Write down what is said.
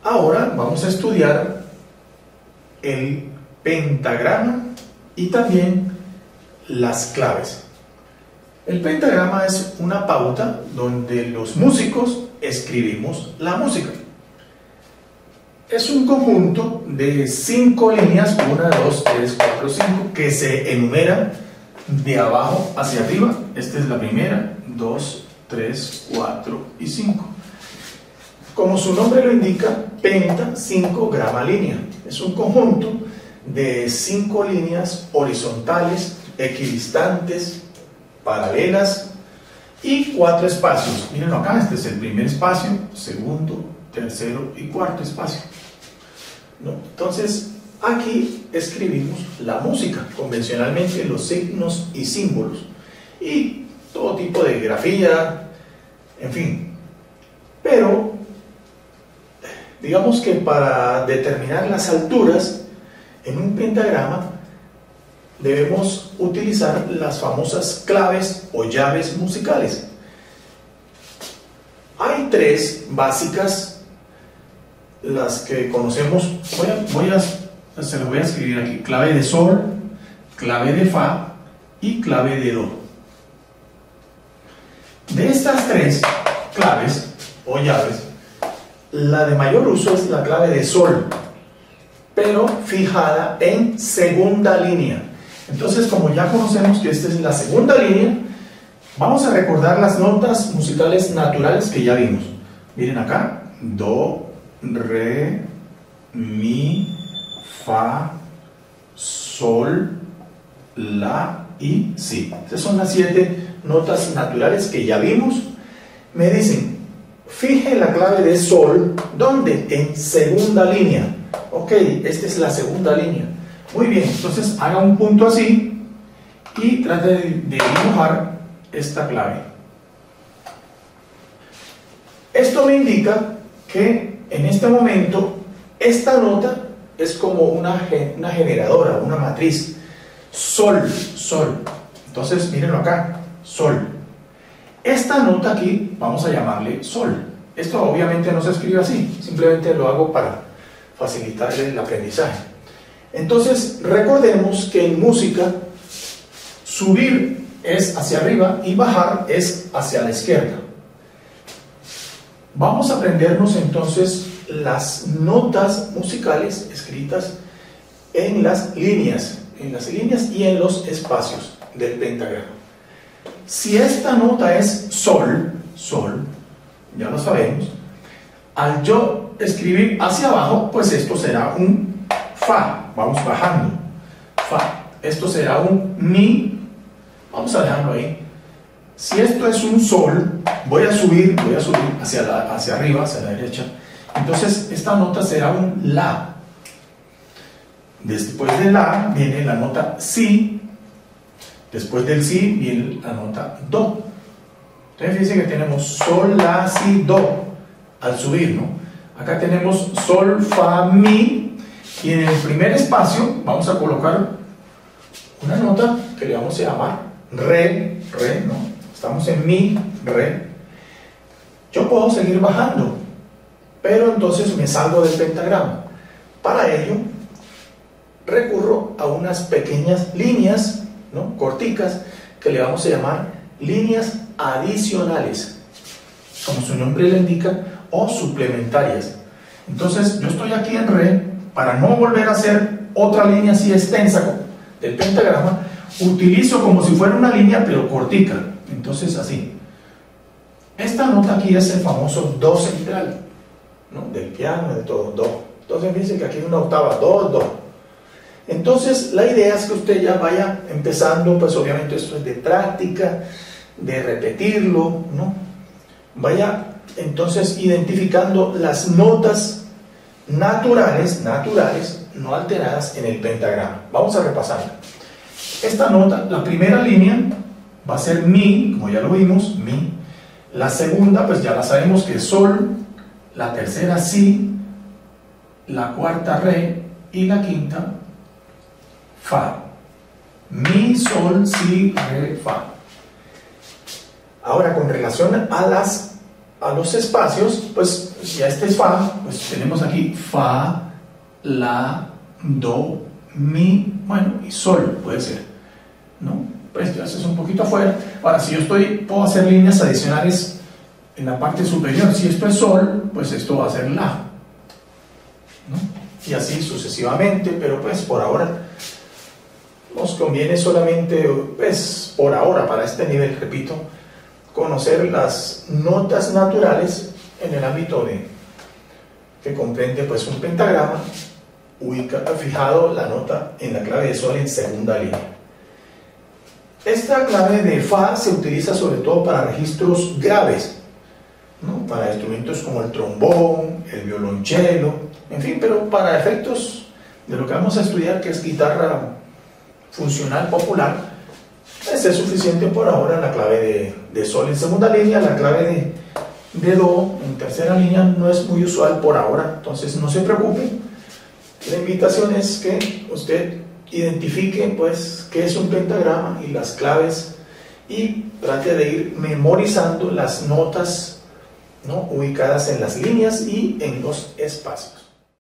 Ahora vamos a estudiar el pentagrama y también las claves. El pentagrama es una pauta donde los músicos escribimos la música. Es un conjunto de 5 líneas, 1, 2, 3, 4, 5, que se enumeran de abajo hacia arriba. Esta es la primera, 2, 3, 4 y 5. Como su nombre lo indica, penta, 5, grama, línea. Es un conjunto de 5 líneas horizontales, equidistantes, paralelas y 4 espacios. Miren acá, este es el primer espacio, segundo, tercero y cuarto espacio, ¿no? Entonces, aquí escribimos la música, convencionalmente los signos y símbolos y todo tipo de grafía, en fin. Pero digamos que para determinar las alturas en un pentagrama debemos utilizar las famosas claves o llaves musicales. Hay 3 básicas, las que conocemos. Se lo voy a escribir aquí: clave de sol, clave de fa y clave de do. De estas 3 claves o llaves, la de mayor uso es la clave de sol, pero fijada en segunda línea. Entonces, como ya conocemos que esta es la segunda línea, vamos a recordar las notas musicales naturales que ya vimos. Miren acá: do, re, mi, fa, sol, la y si. Estas son las 7 notas naturales que ya vimos. Me dicen, fije la clave de sol, ¿dónde? En segunda línea. Ok, esta es la segunda línea. Muy bien, entonces haga un punto así y trate de dibujar esta clave. Esto me indica que en este momento esta nota es como una generadora, una matriz. Sol, sol. Entonces, mírenlo acá, sol. Esta nota aquí vamos a llamarle sol. Esto obviamente no se escribe así, simplemente lo hago para facilitar el aprendizaje. Entonces, recordemos que en música subir es hacia arriba y bajar es hacia la izquierda. Vamos a aprendernos entonces las notas musicales escritas en las líneas y en los espacios del pentagrama. Si esta nota es sol, sol, ya lo sabemos, al yo escribir hacia abajo, pues esto será un fa. Vamos bajando, fa. Esto será un mi. Vamos a dejarlo ahí. Si esto es un sol, voy a subir hacia arriba, hacia la derecha. Entonces esta nota será un la. Después de la viene la nota si. Después del si viene la nota do. Entonces fíjense que tenemos sol, la, si, do al subir, ¿no? Acá tenemos sol, fa, mi. Y en el primer espacio vamos a colocar una nota que le vamos a llamar re, re, ¿no? Estamos en mi, re. Yo puedo seguir bajando, pero entonces me salgo del pentagrama. Para ello, recurro a unas pequeñas líneas, ¿no? Corticas, que le vamos a llamar líneas adicionales, como su nombre le indica, o suplementarias. Entonces, yo estoy aquí en re. Para no volver a hacer otra línea así extensa del pentagrama, utilizo como si fuera una línea pero cortica. Entonces así. Esta nota aquí es el famoso do central, ¿no? Del piano, de todo, do. Entonces fíjense que aquí hay una octava, do, do. Entonces la idea es que usted ya vaya empezando, pues obviamente esto es de práctica, de repetirlo, ¿no? Vaya entonces identificando las notas naturales, no alteradas en el pentagrama. Vamos a repasarla. Esta nota, la primera línea va a ser mi, como ya lo vimos, mi. La segunda, pues ya la sabemos que es sol. La tercera, si. La cuarta, re. Y la quinta, fa. Mi, sol, si, re, fa. Ahora, con relación a los espacios, pues Entonces ya este es fa, pues tenemos aquí fa, la, do, mi, bueno, y sol puede ser, ¿no? Pues ya es un poquito afuera. Ahora, si yo puedo hacer líneas adicionales en la parte superior. Si esto es sol, pues esto va a ser la, ¿no? Y así sucesivamente, pero pues por ahora nos conviene solamente, pues por ahora, para este nivel, repito, conocer las notas naturales en el ámbito que comprende pues un pentagrama, fijado la nota en la clave de sol en segunda línea. Esta clave de fa se utiliza sobre todo para registros graves, ¿no? Para instrumentos como el trombón, el violonchelo, en fin, pero para efectos de lo que vamos a estudiar, que es guitarra funcional popular, pues es suficiente por ahora la clave de sol en segunda línea. La clave de do en tercera línea no es muy usual por ahora, entonces no se preocupe. La invitación es que usted identifique pues qué es un pentagrama y las claves, y trate de ir memorizando las notas, ¿no?, ubicadas en las líneas y en los espacios.